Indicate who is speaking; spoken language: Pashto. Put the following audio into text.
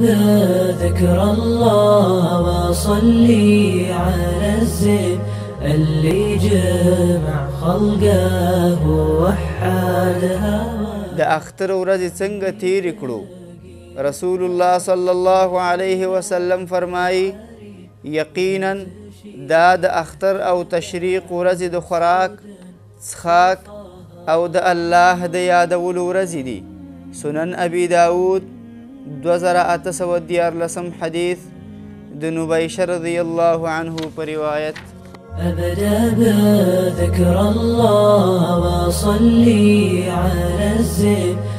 Speaker 1: بذكر الله وصلي على الزين اللي جمع خلقه ووحدها.
Speaker 2: د اختر ورځې څنګه تیرې کړو؟ رسول الله صلی الله علیه وسلم فرمایي یقینا دا د اختر او تشریق ورځې د خوراک، څښاک او د الله د یادولو ورځې دي. سنن ابي داود 2814 حدیث د نبیشه رضی الله عنه په روایت.
Speaker 1: أبدأ بذكر الله وصلي على الزين